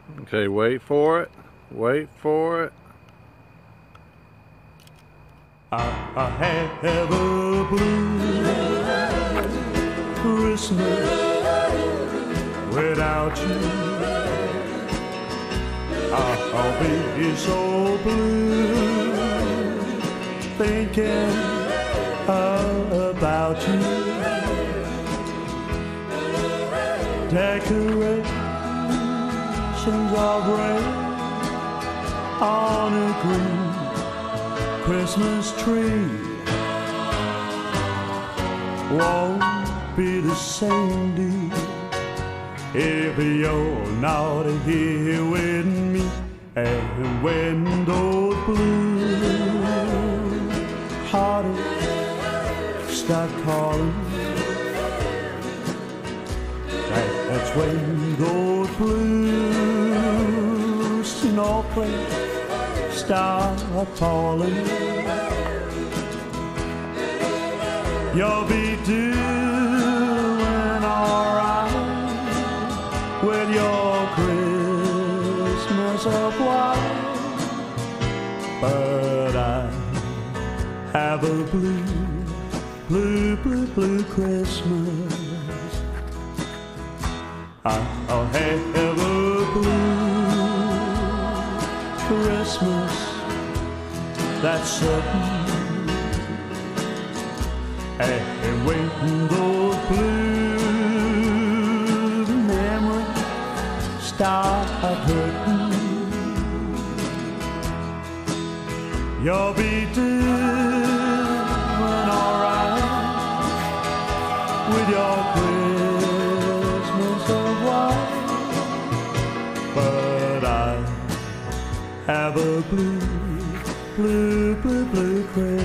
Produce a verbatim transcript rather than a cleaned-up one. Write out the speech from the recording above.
Okay, wait for it. Wait for it. I, I have a blue Christmas without you. I'll be so blue thinking about you. Decorations of red on a green Christmas tree won't be the same, dear, if you're not here with me. And when those blue heartaches start calling, that's when those blue snowflakes start falling. You'll be doing alright with your Christmas of white, but I have a blue, blue, blue, blue Christmas. I'll have a blue Christmas, that's certain. And when those blue memories start hurting, you'll be doing alright with your Christmas of white, but I have a blue, blue, blue, blue Christmas.